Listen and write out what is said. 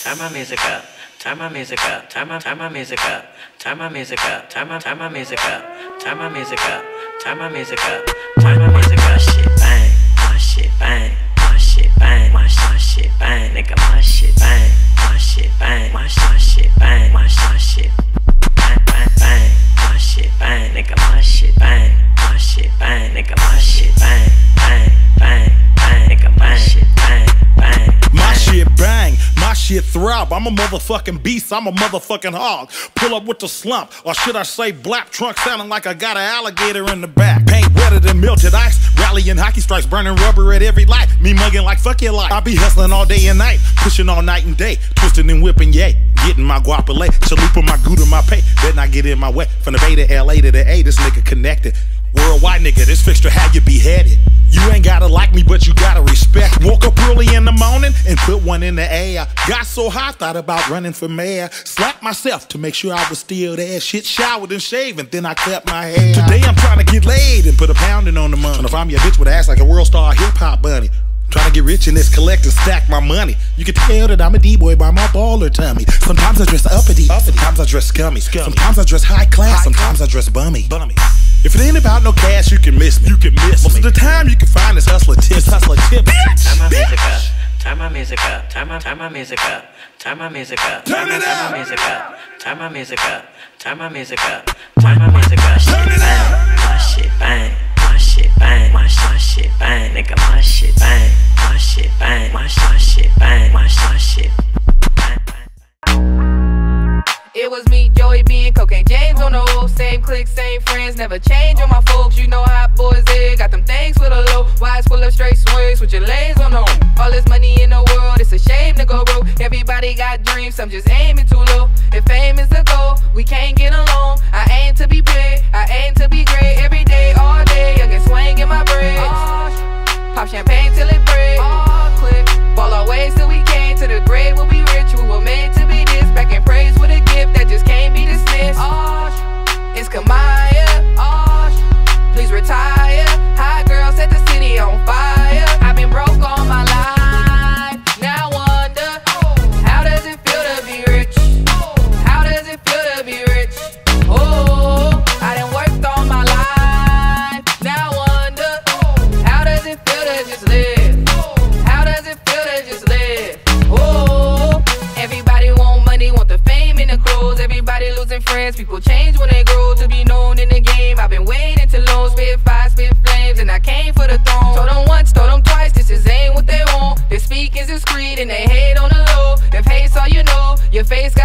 turn my music up, turn my music up, turn my music up, turn my music up, turn my music up, turn my music up, turn my music up, turn my music up. Shit bang, my shit bang, my shit bang, my shit bang, nigga, my shit bang, my shit bang, my shit bang, my shit bang bang bang, my shit bang, nigga, my shit bang, my shit bang, nigga, my shit bang bang bang bang, nigga, my shit bang bang. My shit bang, my shit throb. I'm a motherfucking beast, I'm a motherfucking hog. Pull up with the slump, or should I say blap trunk, sounding like I got an alligator in the back. Paint wetter than melted ice, rallying hockey strikes, burning rubber at every light. Me mugging like fuck your life. I be hustling all day and night, pushing all night and day, twisting and whipping, yay. Getting my guapole, chalupa my gouda my pay. Better not get in my way. From the Bay to LA to the A, this nigga connected. Worldwide nigga, this fixture had you beheaded. You ain't gotta like me, but you gotta respect. Woke up early in the morning and put one in the air. Got so high, thought about running for mayor. Slapped myself to make sure I was still there. Shit, showered and shaved, and then I cut my hair. Today I'm trying to get laid and put a pounding on the money. And if I'm your bitch with ass like a world star hip-hop bunny, trying to get rich in this collect and stack my money. You can tell that I'm a D-boy by my baller tummy. Sometimes I dress uppity, sometimes I dress scummy. Sometimes I dress high class, sometimes I dress bummy. If it ain't about no cash, you can miss me. Most of the time, you can find this hustler tips. Turn my music up, turn my music up, turn my music up, turn my music up, turn my music up, turn my music up, turn my music up, turn my music up. Shit bang, my shit bang, my shit bang, my shit bang, nigga, my shit bang, my shit bang, my shit bang, my shit bang bang. It was me, Joey, B, and Cocaine James on the old. Same clique, same friends, never change on my folks. You know how boys is, got them things for the low. Wise full of straight swings with your lanes on the home. All this money in the world, it's a shame to go broke. Everybody got dreams, some just aiming too low. If fame is the goal, we can't get along. I aim to be big, I aim to be great. Every day, all day, young and swing in my braids. Pop champagne till it breaks. Click, ball our ways till we came to the grave. We'll be rich, we were made to be this. Back in praise with a gift that just can't be dismissed. It's Kamaiyah. Please retire. Hot girl set the city on fire. I've been broke all my life. Now I wonder, how does it feel to be rich? How does it feel to be rich? Oh, I done worked all my life. Now I wonder, how does it feel to just live? How does it feel to just live? Oh, everybody want money, want the fame and the clothes. Everybody losing friends, people change when they grow. To be known in the game, I've been waiting too long. Spit fire, spit flames, and I came for the throne. Told them once, told them twice, this is ain't what they want. They speak is discreet and they hate on the low. If hate's all you know, your face